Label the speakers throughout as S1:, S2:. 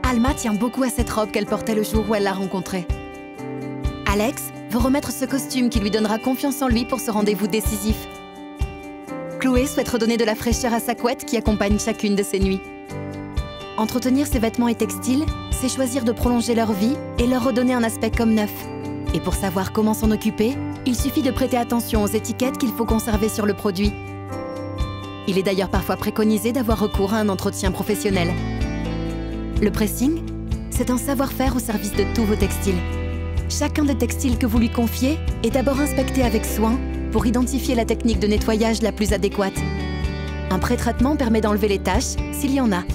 S1: Alma tient beaucoup à cette robe qu'elle portait le jour où elle l'a rencontrée. Alex veut remettre ce costume qui lui donnera confiance en lui pour ce rendez-vous décisif. Chloé souhaite redonner de la fraîcheur à sa couette qui accompagne chacune de ses nuits. Entretenir ses vêtements et textiles, c'est choisir de prolonger leur vie et leur redonner un aspect comme neuf. Et pour savoir comment s'en occuper, il suffit de prêter attention aux étiquettes qu'il faut conserver sur le produit. Il est d'ailleurs parfois préconisé d'avoir recours à un entretien professionnel. Le pressing, c'est un savoir-faire au service de tous vos textiles. Chacun des textiles que vous lui confiez est d'abord inspecté avec soin pour identifier la technique de nettoyage la plus adéquate. Un pré-traitement permet d'enlever les taches s'il y en a.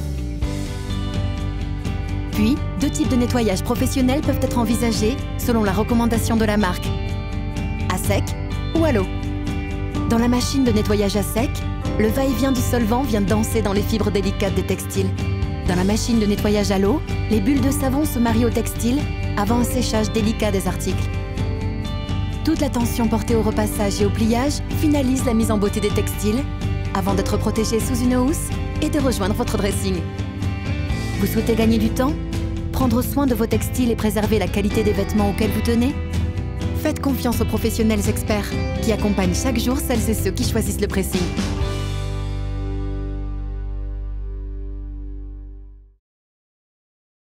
S1: Puis, 2 types de nettoyage professionnels peuvent être envisagés selon la recommandation de la marque. À sec ou à l'eau. Dans la machine de nettoyage à sec, le va-et-vient du solvant vient danser dans les fibres délicates des textiles. Dans la machine de nettoyage à l'eau, les bulles de savon se marient au textile avant un séchage délicat des articles. Toute l'attention portée au repassage et au pliage finalise la mise en beauté des textiles avant d'être protégés sous une housse et de rejoindre votre dressing. Vous souhaitez gagner du temps? Prendre soin de vos textiles et préserver la qualité des vêtements auxquels vous tenez? Faites confiance aux professionnels experts qui accompagnent chaque jour celles et ceux qui choisissent le pressing.